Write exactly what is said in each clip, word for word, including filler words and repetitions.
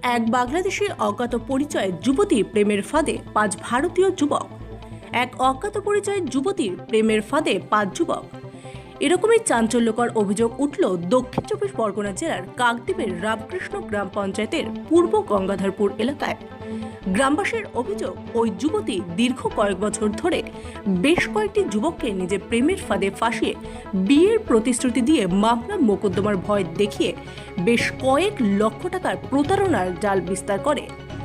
এক বাংলাদেশি অজ্ঞাত পরিচয় যুবতী প্রেমের ফাঁদে পাঁচ ভারতীয় যুবক। এক অজ্ঞাত পরিচয় যুবতীর প্রেমের ফাঁদে পাঁচ যুবক। এরকমই চাঞ্চল্যকর অভিযোগ উঠল দক্ষিণ চব্বিশ পরগনা জেলার কাকদ্বীপের রামকৃষ্ণ গ্রাম পঞ্চায়েতের পূর্ব গঙ্গাধরপুর এলাকায়। গ্রামবাসীর অভিযোগ, ওই যুবতী দীর্ঘ কয়েক বছর ধরে বেশ কয়েকটি যুবককে নিজের প্রেমের ফাঁদে ফাঁসিয়ে বিয়ের প্রতিশ্রুতি দিয়ে মামলা মোকদ্দমার ভয় দেখিয়ে বেশ কয়েক লক্ষ টাকার প্রতারণার জাল বিস্তার করে।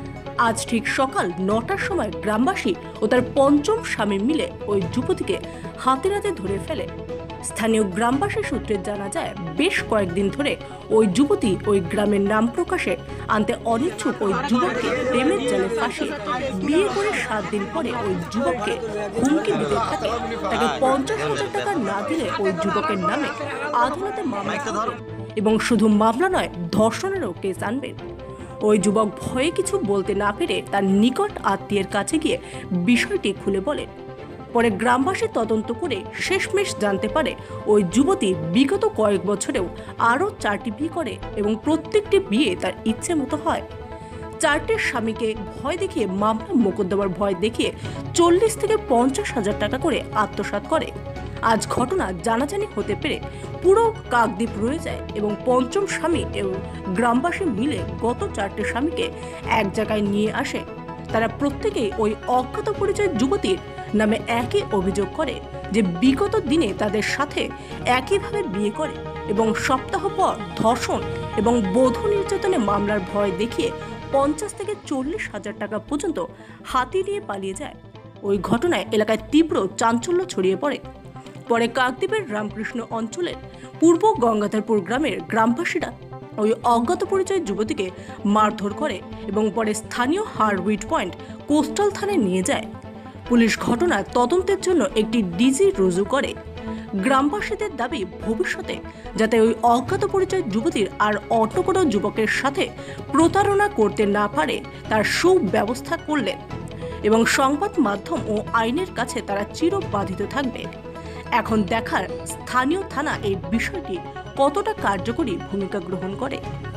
আজ ঠিক সকাল নটার সময় গ্রামবাসী ও তার পঞ্চম স্বামী মিলে ওই যুবতীকে হাতে নাতে ধরে ফেলে। স্থানীয় গ্রামবাসী সূত্রে জানা যায়, বেশ কয়েকদিন ধরে ওই যুবতী ওই গ্রামের নাম প্রকাশে আনতে অনিচ্ছুক ওই যুবককে প্রেমের জালে ফাঁসিয়ে বিয়ে করে সাত দিন পরে ওই যুবককে হুমকি দিতে থাকে। তাকে পঞ্চাশ হাজার টাকা না দিলে ওই যুবকের নামে আদালতে মামলা করবেন এবং শুধু মামলা নয়, ধর্ষণেরও কেস আনবেন। ওই যুবক ভয়ে কিছু বলতে না পেরে তার নিকট আত্মীয়ের কাছে গিয়ে বিষয়টি খুলে বলেন। পরে গ্রামবাসী তদন্ত করে শেষমেশ জানতে পারে ওই যুবতী বিগত কয়েক বছরেও আরও চারটি বিয়ে করে এবং প্রত্যেকটি বিয়ে তার ইচ্ছে মতো হয়। চারটির স্বামীকে ভয় দেখিয়ে মামলা মোকদ্দমার ভয় দেখিয়ে চল্লিশ থেকে পঞ্চাশ হাজার টাকা করে আত্মসাৎ করে। আজ ঘটনা জানাজানি হতে পেরে পুরো কাকদ্বীপ রয়ে যায় এবং পঞ্চম স্বামী এবং গ্রামবাসী মিলে গত চারটি স্বামীকে এক জায়গায় নিয়ে আসে। তারা প্রত্যেকেই ওই অজ্ঞাত পরিচয় যুবতীর নামে একই অভিযোগ করে যে বিগত দিনে তাদের সাথে একইভাবে বিয়ে করে এবং সপ্তাহ পর ধর্ষণ এবং বধূ নির্যাতনে মামলার ভয় দেখিয়ে পঞ্চাশ থেকে চল্লিশ হাজার টাকা পর্যন্ত হাতি নিয়ে পালিয়ে যায়। ওই ঘটনায় এলাকায় তীব্র চাঞ্চল্য ছড়িয়ে পড়ে। পরে কাকদ্বীপের রামকৃষ্ণ অঞ্চলের পূর্ব গঙ্গাধরপুর গ্রামের গ্রামবাসীরা ওই অজ্ঞাত পরিচয় যুবতীকে মারধর করে এবং পরে স্থানীয় হারউইট পয়েন্ট কোস্টাল থানায় নিয়ে যায়। পুলিশ ঘটনার তদন্তের জন্য একটি ডিজি রুজু করে। গ্রামবাসীদের দাবি, ভবিষ্যতে যাতে ওই অজ্ঞাত পরিচয় যুবতীর আর অন্য কোনো যুবকের সাথে প্রতারণা করতে না পারে তার সুব্যবস্থা করলেন এবং সংবাদ মাধ্যম ও আইনের কাছে তারা চিরবাধিত থাকবে। এখন দেখার স্থানীয় থানা এই বিষয়টি কতটা কার্যকরী ভূমিকা গ্রহণ করে।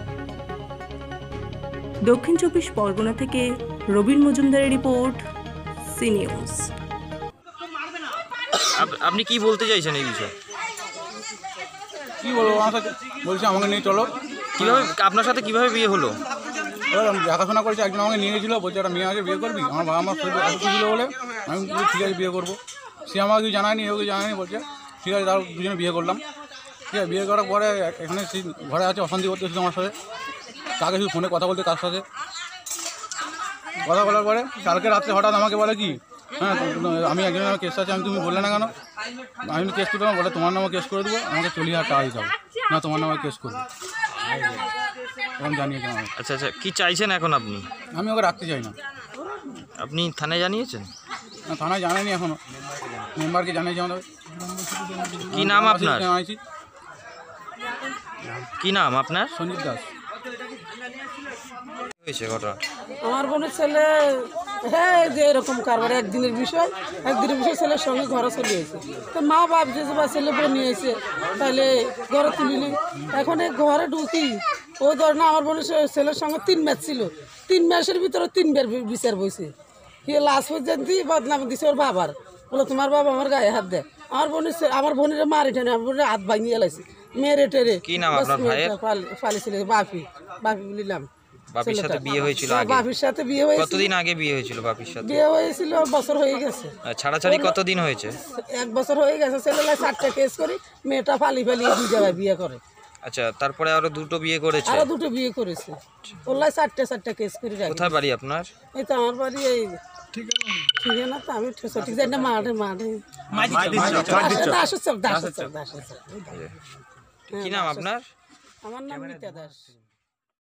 দক্ষিণ চব্বিশ পরগনা থেকে রবীন মজুমদারের রিপোর্ট, সি নিউজ। আপনি কি বলতে চাইছেন এই বিষয়ে? কি বলবো, বলছি আমাকে নিয়ে চলো। কিভাবে আপনার সাথে কিভাবে বিয়ে হলো? দেখাশোনা করেছি, একজন আমাকে নিয়ে গেছিলো, বলছে একটা মেয়ে আছে বিয়ে করবি। আমার বাবা আমার শরীর অসুস্থ ছিল বলে আমি ঠিক আছে বিয়ে করবো। সে আমাকে কিছু জানায়নি, ওকে জানায়নি, বলছে ঠিক আছে তার দুজনে বিয়ে করলাম। ঠিক আছে, বিয়ে করার পরে এখানে সেই ঘরে আছে, অশান্তি করতে শুধু আমার সাথে, তাকে শুধু ফোনে কথা বলতে, তার সাথে কথা বলার পরে কালকে রাত্রে হঠাৎ আমাকে বলে কি, হ্যাঁ আমি একজনের নামে কেস আছে, আমি তুমি বললে না কেন? আমি কেস করবো, বলে তোমার নামে কেস করে দেবো, আমাকে চল্লিশ হাজার টাকা দিতে হবে, না তোমার নামে কেস করবো। এখন জানিয়েছেন আমাকে। আচ্ছা আচ্ছা, কি চাইছেন এখন আপনি? আমি ওকে রাখতে চাই না। আপনি থানায় জানিয়েছেন? না, থানায় জানাইনি এখনো, মেম্বারকে জানিয়েছি আমাদের। কি নাম আপনার? জানাইছি। কি নাম আপনার? সঞ্জিত দাস। হয়েছে ঘটনা? আমার বোনের ছেলে, হ্যাঁ যে এরকম কারবার একদিনের বিষয় একদিনের বিষয় ছেলের সঙ্গে ঘরে চলে এসেছে। তো মা ভাবছে যে বা ছেলে বোন নিয়েছে, তাহলে ঘরে তুলিলি। এখন এই ঘরে ঢুকি, ও ধর না আমার বোনের ছেলের সঙ্গে তিন ম্যাচ ছিল, তিন ম্যাচের ভিতরে তিনবার বিচার বইছে। সে লাস্ট পর্যন্ত বদনাম দিছে ওর বাবার, বলে তোমার বাবা আমার গায়ে হাত দেয়। আমার বোনের আমার বোনের মার এখানে আমার বোনের হাত ভাঙিয়ে লাইছে, মেরে টেরে। কি নাম আপনার ভাইয়ের? ফালিছিল বাপি, বাপি বলিলাম। বাপির সাথে বিয়ে হয়েছিল আগে? বাপির সাথে বিয়ে হয়েছিল। কতদিন আগে বিয়ে হয়েছিল বাপির সাথে? বিয়ে হয়েছিল বছর হয়ে গেছে। ছাড়াছাড়ি কতদিন হয়েছে? এক বছর হয়ে গেছে। ছেলেরা চারটে কেস করি, মেয়েটা ফালি ফালি দুই জায়গায় বিয়ে করে। আচ্ছা, তারপরে আরো দুটো বিয়ে করেছে? আরো দুটো বিয়ে করেছে। ওলাই চারটে চারটে কেস করি। কোথায় বাড়ি আপনার? এই তো আমার বাড়ি এই ঠিক না, তো আমি সঠিক জানি না, মাঠে মাঠে কি নাম আপনার? আমার নাম মিতা দাস।